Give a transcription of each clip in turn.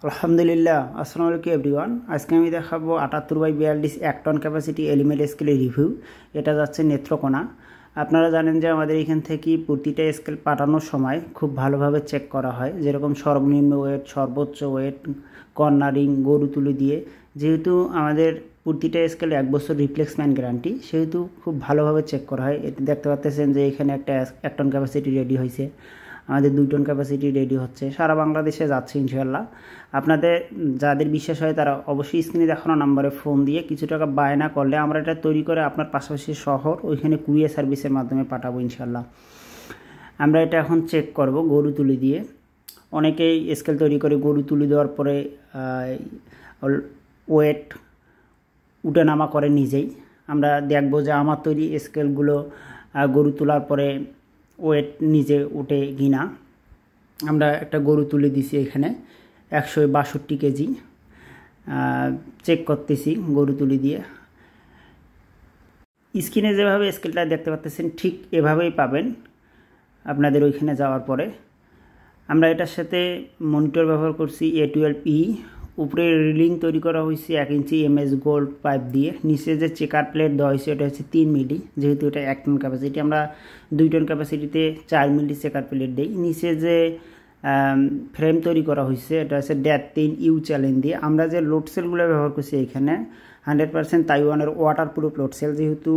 আলহামদুলিল্লাহ, আসসালামু আলাইকুম এভরিওয়ান। আজকে আমি দেখাবো 78/42 1 টন ক্যাপাসিটি এলিমেন্ট স্কেলের রিভিউ। এটা যাচ্ছে নেত্রকোনা। আপনারা জানেন যে আমাদের এখান থেকে প্রতিটা স্কেল পাঠানোর সময় খুব ভালোভাবে চেক করা হয়, যেরকম সর্বনিম্ন ওয়েট, সর্বোচ্চ ওয়েট, কর্নারিং, গরু তুলি দিয়ে। যেহেতু আমাদের প্রতিটা স্কেলে 1 বছর রিপ্লেসমেন্ট গ্যারান্টি, সেহেতু খুব ভালোভাবে চেক করা হয়। এটা দেখতে পাচ্ছেন যে এখানে একটা 1 টন ক্যাপাসিটি রেডি হয়েছে, আমাদের 2 টন ক্যাপাসিটি রেডি হচ্ছে, সারা বাংলাদেশে যাচ্ছে ইনশাল্লাহ। আপনাদের যাদের বিশ্বাস হয় তারা অবশ্যই স্ক্রিনে দেখানো নাম্বারে ফোন দিয়ে কিছু টাকা বায়না করলে আমরা এটা তৈরি করে আপনার পাশাপাশি শহর ওইখানে কুরিয়ার সার্ভিসের মাধ্যমে পাঠাবো ইনশাল্লাহ। আমরা এটা এখন চেক করব গরু তুলি দিয়ে। অনেকেই স্কেল তৈরি করে গরু তুলি দেওয়ার পরে ওয়েট উঠে নামা করে নিজেই। আমরা দেখব যে আমার তৈরি স্কেলগুলো গরু তোলার পরে ওয়েট নিজে উঠে কিনা। আমরা একটা গরু তুলে দিছি, এখানে 162 কেজি চেক করতেছি গরু তুলি দিয়ে। স্ক্রিনে যেভাবে স্কেলটা দেখতে পাচ্ছেন ঠিক এভাবেই পাবেন আপনাদের ওইখানে যাওয়ার পরে। আমরা এটার সাথে মনিটর ব্যবহার করছি A12E। উপরে রিলিং তৈরি করা হয়েছে 1 ইঞ্চি MS গোল্ড পাইপ দিয়ে। নিচে যে চেকার প্লেট দেওয়া হয়েছে এটা হচ্ছে 3 মিলি, যেহেতু এটা 1 টন ক্যাপাসিটি। আমরা 2 টন ক্যাপাসিটিতে 4 মিলি চেকার প্লেট দিই। নিচে যে ফ্রেম তৈরি করা হয়েছে এটা হচ্ছে 3U চ্যালেঞ্জ দিয়ে। আমরা যে লোড সেলগুলো ব্যবহার করছি এখানে 100% তাইওয়ানের ওয়াটারপ্রুফ লোড সেল। যেহেতু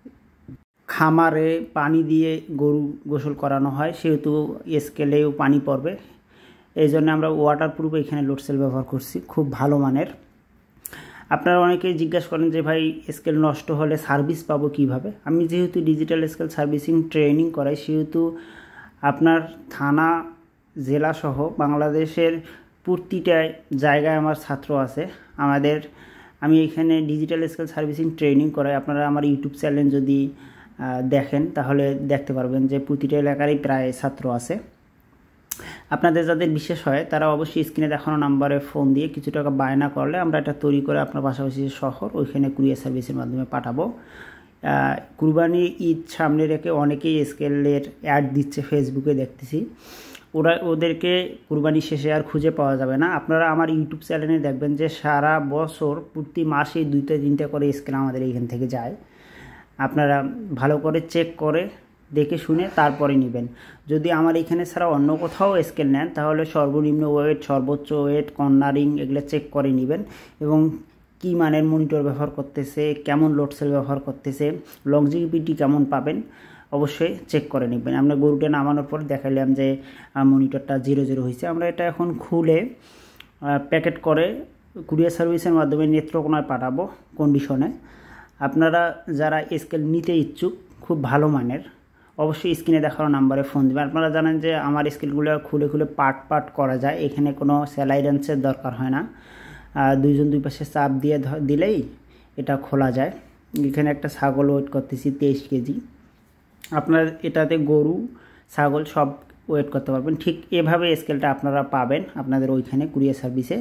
খামারে পানি দিয়ে গরু গোসল করানো হয়, সেহেতু স্কেলেও পানি পড়বে, এই জন্য আমরা ওয়াটারপ্রুফ এখানে লোড সেল ব্যবহার করছি, খুব ভালো মানের। আপনারা অনেকেই জিজ্ঞাসা করেন যে ভাই স্কেল নষ্ট হলে সার্ভিস পাবো কিভাবে। আমি যেহেতু ডিজিটাল স্কেল সার্ভিসিং ট্রেনিং করাই, সেহেতু আপনার থানা জেলা সহ বাংলাদেশের প্রতিটা জায়গায় আমার ছাত্র আছে। আমি এখানে ডিজিটাল স্কেল সার্ভিসিং ট্রেনিং করাই। আপনারা আমার ইউটিউব চ্যানেল যদি দেখেন তাহলে দেখতে পারবেন যে প্রতিটা এলাকারই প্রায় ছাত্র আছে। আপনাদের যাদের বিশেষ হয় তারা অবশ্যই স্ক্রিনে দেখানো নাম্বারে ফোন দিয়ে কিছু টাকা বায়না করলে আমরা এটা তৈরি করে আপনার পাশাপাশি শহর ওইখানে কুরিয়ার সার্ভিসের মাধ্যমে পাঠাবো। কুরবানি ঈদ সামনে রেখে অনেকেই স্কেলের অ্যাড দিচ্ছে, ফেসবুকে দেখতেছি। ওদেরকে কুরবানি শেষে আর খুঁজে পাওয়া যাবে না। আপনারা আমার ইউটিউব চ্যানেলে দেখবেন যে সারা বছর প্রতি মাসে 2-3টা করে স্কেল আমাদের এইখান থেকে যায়। আপনারা ভালো করে চেক করে দেখে শুনে তারপরে নেবেন। যদি আমার এখানে ছাড়া অন্য কোথাও স্কেল নেন তাহলে সর্বনিম্ন ওয়েট, সর্বোচ্চ ওয়েট, কর্নারিং এগুলো চেক করে নেবেন এবং কী মানের মনিটর ব্যবহার করতেছে, কেমন লোড সেল ব্যবহার করতেছে, লংজিভিটি কেমন পাবেন অবশ্যই চেক করে নেবেন। আমরা গরুটা নামানোর পর দেখালাম যে মনিটরটা 0 হয়েছে। আমরা এটা এখন খুলে প্যাকেট করে কুরিয়ার সার্ভিসের মাধ্যমে নেত্রকোনায় পাঠাবো কন্ডিশনে। আপনারা যারা স্কেল নিতে ইচ্ছুক খুব ভালো মানের অবশ্যই স্ক্রিনে দেখানো নাম্বারে ফোন দেবেন। আপনারা জানেন যে আমার স্কেলগুলো খুলে পার্ট করা যায়, এখানে কোনো স্যালাইডেন্সের দরকার হয় না। দুইজন দুই পাশে চাপ দিয়ে দিলেই এটা খোলা যায়। এখানে একটা ছাগল ওয়েট করতেছি 23 কেজি। আপনার এটাতে গরু ছাগল সব ওয়েট করতে পারবেন। ঠিক এভাবে স্কেলটা আপনারা পাবেন আপনাদের ওইখানে কুরিয়ার সার্ভিসে।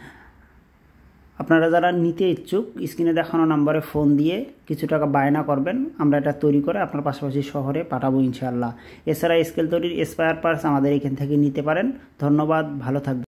আপনারা যারা নিতে ইচ্ছুক স্ক্রিনে দেখানো নাম্বারে ফোন দিয়ে কিছু টাকা বায়না করবেন, আমরা এটা তৈরি করে আপনার পাশাপাশি শহরে পাঠাবো ইনশাআল্লাহ। এছাড়া স্কেল তৈরির স্পেয়ার পার্টস আমাদের এখান থেকে নিতে পারেন। ধন্যবাদ, ভালো থাকবেন।